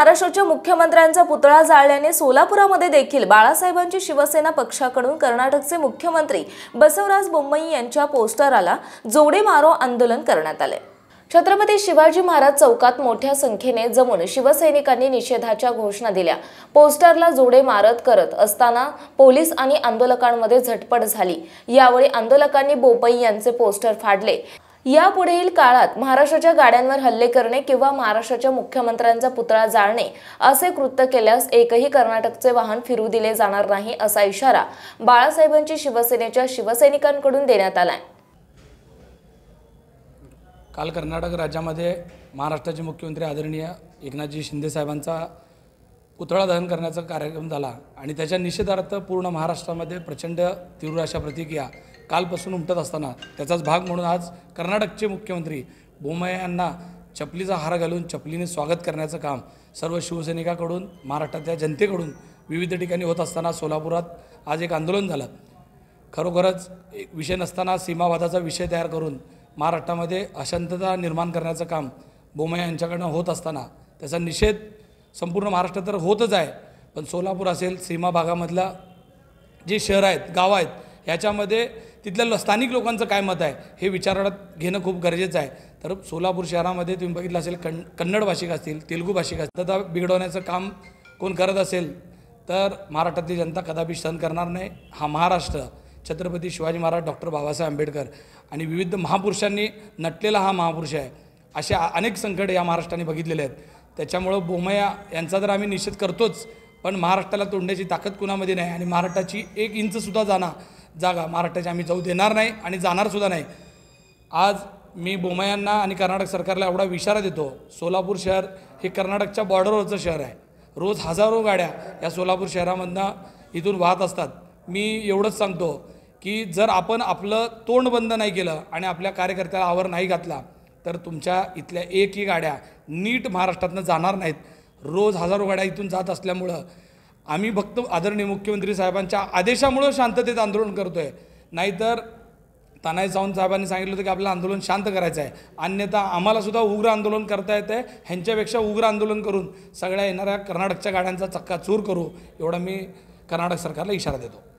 महाराष्ट्राच्या मुख्यमंत्र्यांचा पुतळा जाळल्याने सोलापुरामध्ये देखील बाळासाहेबांची शिवसेना पक्षाकडून कर्नाटकचे मुख्यमंत्री बसवराज बोम्मई यांच्या पोस्टरला जोडे मारो आंदोलन करण्यात आले। छत्रपती शिवाजी महाराज चौकात मोठ्या संख्येने जमून शिवसैनिकांनी निषेधाच्या घोषणा दिल्या। पोस्टरला जोडे मारत करत असताना पोलीस आणि आंदोलकांमध्ये झटपट झाली। यावेळी आंदोलकांनी बोम्मई यांचे पोस्टर फाडले। यापुढील काळात महाराष्ट्राच्या गाड्यांवर हल्ले करणे किंवा महाराष्ट्राच्या मुख्यमंत्र्यांचा पुतळा जाळणे असे कृत्य केल्यास एकही कर्नाटकचे वाहन फिरू दिले जाणार नाही असा इशारा बाळासाहेबांची शिवसेनेच्या शिवसैनिकांकडून देण्यात आला आहे। काल कर्नाटक राज्यामध्ये महाराष्ट्राचे मुख्यमंत्री आदरणीय एकनाथजी शिंदे साहेबांचा पुतळा दहन करण्याचा कार्यक्रम झाला आणि त्याच्या निषेधार्थ पूर्ण महाराष्ट्रामध्ये प्रचंड तीव्र अशा प्रतिक्रिया कालपासून उमटत असताना त्याचाच भाग म्हणून आज कर्नाटकचे मुख्यमंत्री बोम्मई यांना चपलीचा हार घालून चपलीने स्वागत करण्याचं काम सर्व शिवसैनिकांकडून महाराष्ट्राच्या जनतेकडून विविध ठिकाणी होत असताना सोलापुरात आज एक आंदोलन झालं। खरोखरच एक विषय नसताना सीमावादाचा विषय तयार करून महाराष्ट्रामध्ये अशांतता निर्माण करण्याचं काम बोम्मई यांच्याकडून होत असताना त्याचा निषेध संपूर्ण महाराष्ट्रात तर होतच आहे, पण सोलापूर असेल, सीमा भागामधला जे शहर आहेत, गाव आहेत, ह्याच्यामध्ये तिथल्या स्थानिक लोकांचं काय मत आहे हे विचारात घेणं खूप गरजेचं आहे। तर सोलापूर शहरामध्ये तुम्ही बघितलं असेल कन्नड भाषिक असतील, तेलुगू भाषिक असतील, तर बिघडवण्याचं काम कोण करत असेल तर महाराष्ट्रातली जनता कदापि सहन करणार नाही। हा महाराष्ट्र छत्रपती शिवाजी महाराज, डॉक्टर बाबासाहेब आंबेडकर आणि विविध महापुरुषांनी नटलेला हा महापुरुष आहे। अशा अनेक संकट या महाराष्ट्राने बघितलेले आहेत। त्याच्यामुळं बोम्मई यांचा तर आम्ही निषेध करतोच, पण महाराष्ट्राला तोडण्याची ताकद कुणामध्ये नाही आणि महाराष्ट्राची 1 इंचसुद्धा जागा महाराष्ट्राची आम्ही जाऊ देणार नाही आणि जाणारसुद्धा नाही। आज मी बोम्मई यांना आणि कर्नाटक सरकारला एवढा इशारा देतो, सोलापूर शहर हे कर्नाटकच्या बॉर्डरवरचं शहर आहे। रोज हजारो गाड्या या सोलापूर शहरामधनं इथून वाहत असतात। मी एवढंच सांगतो की जर आपण आपलं तोंड बंद नाही केलं आणि आपल्या कार्यकर्त्याला आवर नाही घातला तर तुमच्या इथल्या एकही गाड्या नीट महाराष्ट्रातनं जाणार नाहीत। रोज हजारो गाड्या इथून जात असल्यामुळं आम्ही फक्त आदरणीय मुख्यमंत्री साहेबांच्या आदेशामुळं शांततेत आंदोलन करतो आहे, नाहीतर तानाजी सावंत साहेबांनी सांगितलं होतं की आपलं आंदोलन शांत करायचं आहे, अन्यथा आम्हालासुद्धा उग्र आंदोलन करता येतं आहे। ह्यांच्यापेक्षा उग्र आंदोलन करून सगळ्या येणाऱ्या कर्नाटकच्या गाड्यांचा चक्काचूर करू एवढा मी कर्नाटक सरकारला इशारा देतो।